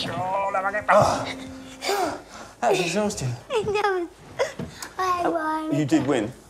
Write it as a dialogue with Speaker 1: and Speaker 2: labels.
Speaker 1: That was exhausting.
Speaker 2: I know. I won.
Speaker 1: You did win.